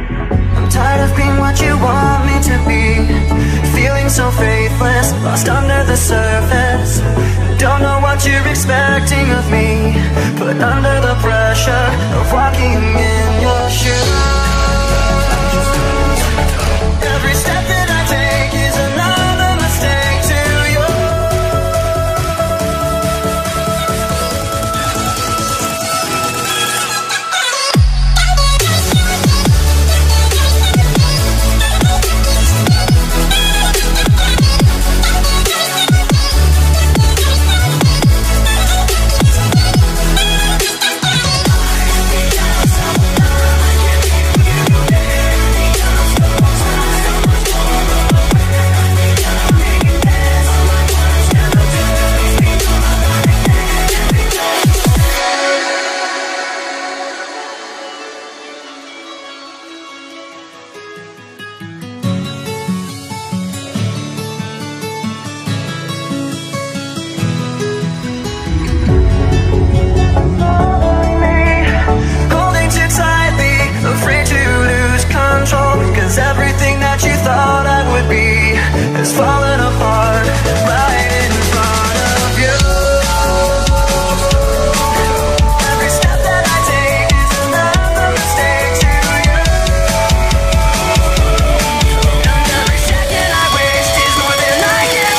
I'm tired of being what you want me to be, feeling so faithless, lost under the surface. Don't know what you're expecting of me, put under the pressure of walking in your shoes. Every step that I take is another mistake to you. Everything that you thought I would be has fallen apart right in front of you. Every step that I take is another mistake to you, and every second I waste is more than I can